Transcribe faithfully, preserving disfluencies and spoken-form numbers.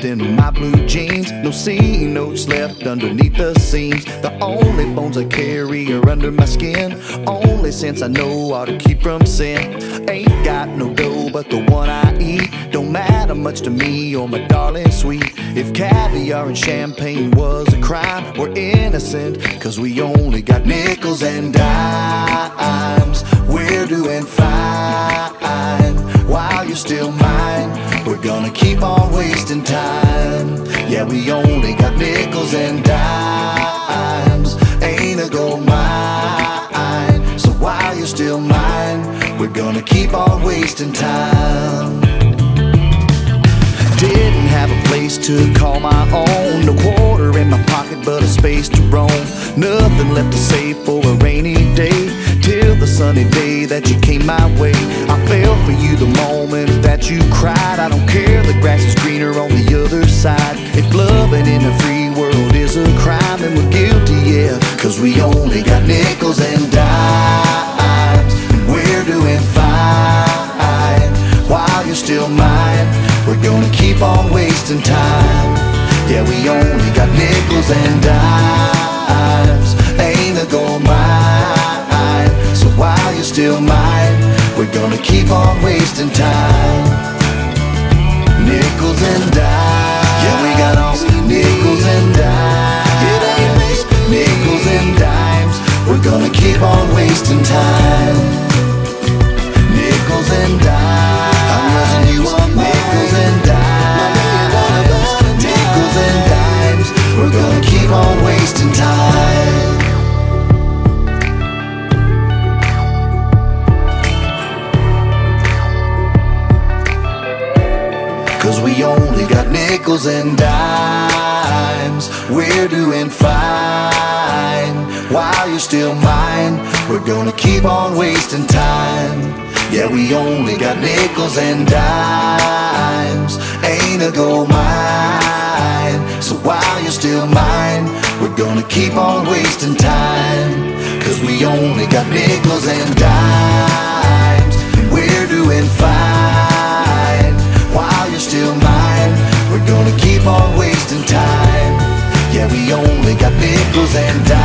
left in my blue jeans. No C notes left underneath the seams. The only bones I carry are under my skin. Only sense I know how to keep from sin. Ain't got no dough but the one I eat. Don't matter much to me or my darling sweet. If caviar and champagne was a crime, we're innocent, cause we only got nickels and dimes. We're doing fine while you're still mine. We're gonna keep on wasting time. Yeah, we only got nickels and dimes. Ain't a gold mine. So while you're still mine, we're gonna keep on wasting time. Didn't have a place to call my own. No quarter in my pocket but a space to roam. Nothing left to save for a rainy day, till the sunny day that you came my way. I fell for you the moment that you cried. I don't care, the grass is greener on the other side. If loving in a free world is a crime, then we're guilty, yeah, cause we only got nickels and dimes. And we're doing fine while you're still mine. We're gonna keep on wasting time. Yeah, we only got nickels and dimes. Ain't a gold mine. So while you're still mine, we're gonna keep on wasting time. Nickels and dimes. Yeah, we got all nickels and dimes. It ain't nice. Nickels and dimes. We're gonna keep on wasting time. Nickels and dimes. I'm losing you on nickels and dimes. Nickels and dimes. We're gonna keep on wasting time. Cause we only got nickels and dimes. We're doing fine while you're still mine. We're gonna keep on wasting time. Yeah, we only got nickels and dimes. Ain't a gold mine. So while you're still mine, we're gonna keep on wasting time. Cause we only got nickels and dimes. We're doing fine while you're still mine. We're gonna keep on wasting time. Yeah, we only got nickels and dimes.